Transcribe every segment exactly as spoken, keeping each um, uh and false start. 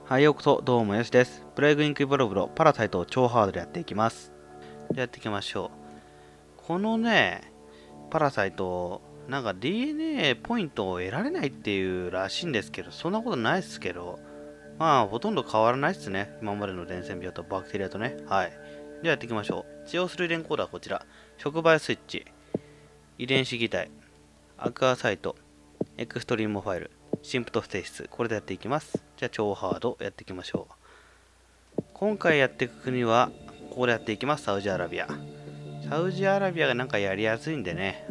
はい、ようこそ、どうもよしです。プレイグインクブロブロ、パラサイトを超ハードでやっていきます。じゃあやっていきましょう。このね、パラサイト、なんか ディーエヌエー ポイントを得られないっていうらしいんですけど、そんなことないっすけど、まあ、ほとんど変わらないっすね。今までの伝染病とバクテリアとね。はい。じゃあやっていきましょう。使用する遺伝コードはこちら。触媒スイッチ、遺伝子擬態、アクアサイト、エクストリームファイル、シンプト性質。これでやっていきます。じゃあ超ハードやっていきましょう。今回やっていく国は、ここでやっていきます。サウジアラビア。サウジアラビアがなんかやりやすいんでね。うん。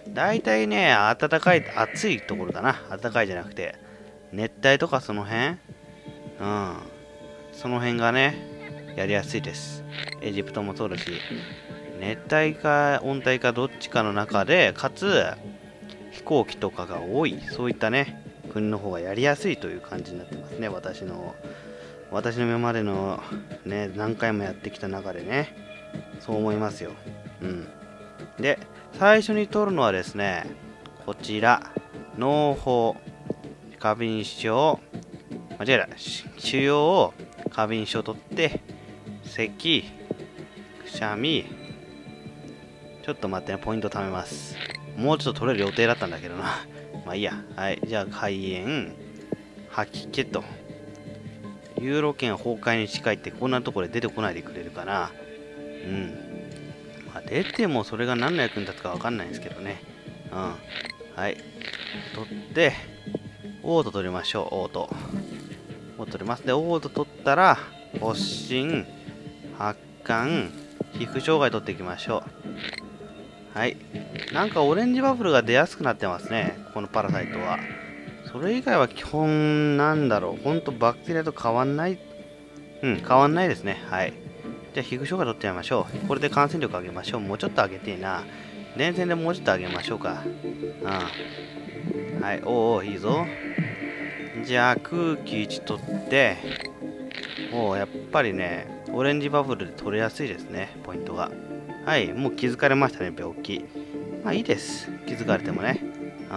大体ね、暖かい、暑いところだな。暖かいじゃなくて。熱帯とかその辺うん。その辺がね、やりやすいです。エジプトもそうだし、熱帯か温帯かどっちかの中で、かつ、飛行機とかが多い。そういったね、国の方がやりやすいという感じになってますね。私の、私の今までのね、何回もやってきた中でね、そう思いますよ。うん。で、最初に取るのはですね、こちら、農法、過敏症、間違えた、腫瘍を過敏症取って、咳、くしゃみ、ちょっと待ってね、ポイント貯めます。もうちょっと取れる予定だったんだけどな。まあいいや。はい。じゃあ、肺炎、吐き気と。ユーロ圏崩壊に近いってこんなところで出てこないでくれるかな。うん。まあ、出てもそれが何の役に立つかわかんないんですけどね。うん。はい。取って、オート取りましょう。オート。オート取ります。で、オート取ったら、発疹、発汗、皮膚障害取っていきましょう。はい。なんかオレンジバブルが出やすくなってますね。このパラサイトは。それ以外は基本なんだろう。ほんとバクテリアと変わんない。うん、変わんないですね。はい。じゃあ皮膚障害取ってみましょう。これで感染力上げましょう。もうちょっと上げてえな。電線でもうちょっと上げましょうか。うん。はい。おお、いいぞ。じゃあ空気いち取って、おお、やっぱりね、オレンジバブルで取れやすいですね。ポイントが。はい。もう気づかれましたね、病気。まあいいです。気づかれてもね。うん。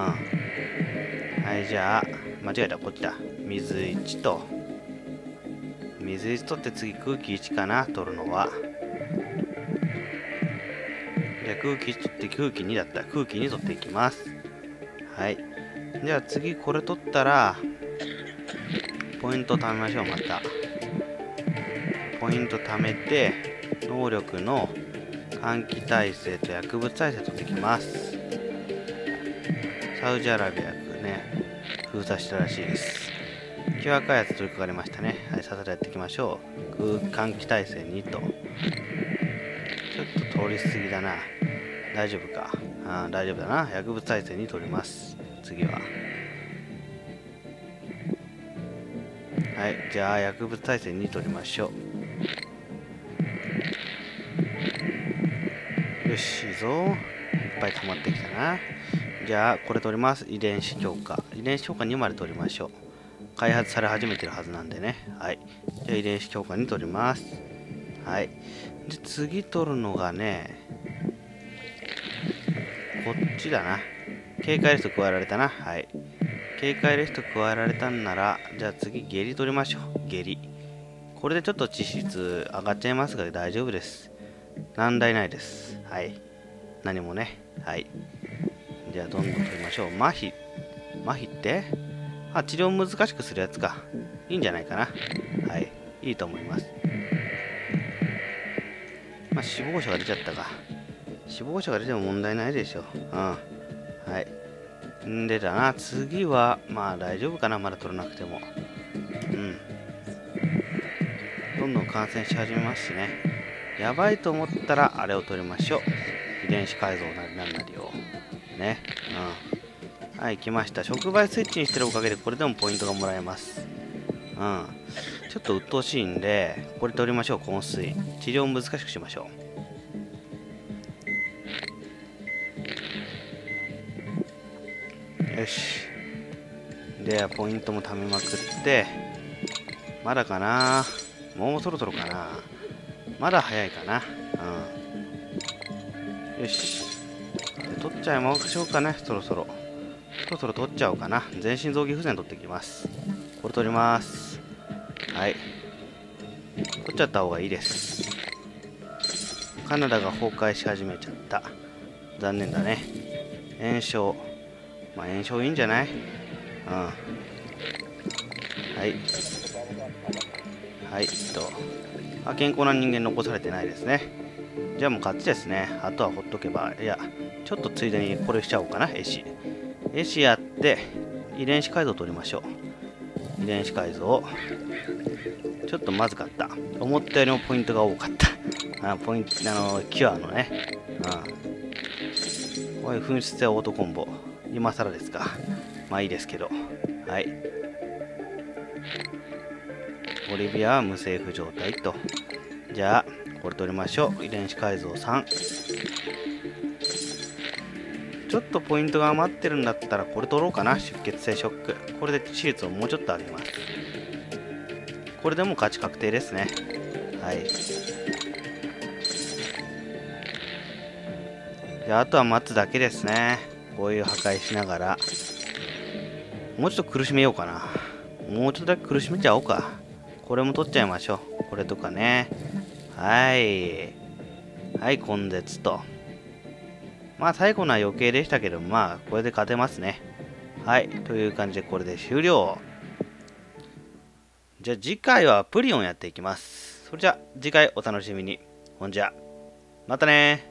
はい、じゃあ、間違えた、こっちだ。水いちと。水いち取って次空気いちかな、取るのは。じゃあ空気いち取って空気にだった。空気に取っていきます。はい。じゃあ次これ取ったら、ポイント貯めましょう、また。ポイント貯めて、能力の換気耐性と薬物耐性取ってきます。サウジアラビアね、封鎖したらしいです。キュア開発取り掛かりましたね。はい、さっさとやっていきましょう。換気耐性にと。ちょっと通り過ぎだな。大丈夫か。あ大丈夫だな。薬物耐性に取ります。次は。はい、じゃあ薬物耐性に取りましょう。よし、いいぞ。いっぱい溜まってきたな。じゃあ、これ取ります。遺伝子強化。遺伝子強化にまで取りましょう。開発され始めてるはずなんでね。はい。じゃあ、遺伝子強化に取ります。はい。で、次取るのがね、こっちだな。警戒レスト加えられたな。はい。警戒レスト加えられたんなら、じゃあ次、下痢取りましょう。下痢。これでちょっと致死率上がっちゃいますが大丈夫です。難題ないです。はい。何もね。はい。じゃあどんどん取りましょう。麻痺。麻痺ってあ、治療難しくするやつか。いいんじゃないかな。はい。いいと思います。まあ、死亡者が出ちゃったか。死亡者が出ても問題ないでしょう。うん。はい。んでだな。次は、まあ大丈夫かな。まだ取らなくても。うん。どんどん感染し始めますしね。やばいと思ったら、あれを取りましょう。遺伝子改造なりなんなりを。ね。うん。はい、来ました。触媒スイッチにしてるおかげで、これでもポイントがもらえます。うん。ちょっと鬱陶しいんで、これ取りましょう。昏睡。治療を難しくしましょう。よし。では、ポイントも貯めまくって、まだかな。もうそろそろかな。まだ早いかな。うん。よし。で取っちゃいましょうかね。そろそろ。そろそろ取っちゃおうかな。全身臓器不全取ってきます。これ取ります。 はい。取っちゃった方がいいです。カナダが崩壊し始めちゃった。残念だね。炎症。まあ炎症いいんじゃない？うん。はい。はい、と。あ、健康な人間残されてないですね。じゃあもう勝ちですね。あとはほっとけば。いや、ちょっとついでにこれしちゃおうかな、絵師。絵師やって、遺伝子改造を取りましょう。遺伝子改造。ちょっとまずかった。思ったよりもポイントが多かった。あ、ポイント、あの、キュアのね。うん。こういう紛失性オートコンボ。今更ですか。まあいいですけど。はい。オリビアは無政府状態と。じゃあ、これ取りましょう。遺伝子改造さん。ちょっとポイントが余ってるんだったら、これ取ろうかな。出血性ショック。これで手術をもうちょっと上げます。これでもう勝ち確定ですね。はい。じゃあ、あとは待つだけですね。こういう破壊しながら。もうちょっと苦しめようかな。もうちょっとだけ苦しめちゃおうか。これも取っちゃいましょう。これとかね。はい。はい、根絶と。まあ、最後のは余計でしたけど、まあ、これで勝てますね。はい。という感じで、これで終了。じゃあ、次回はプリオンやっていきます。それじゃあ、次回お楽しみに。ほんじゃ、またねー。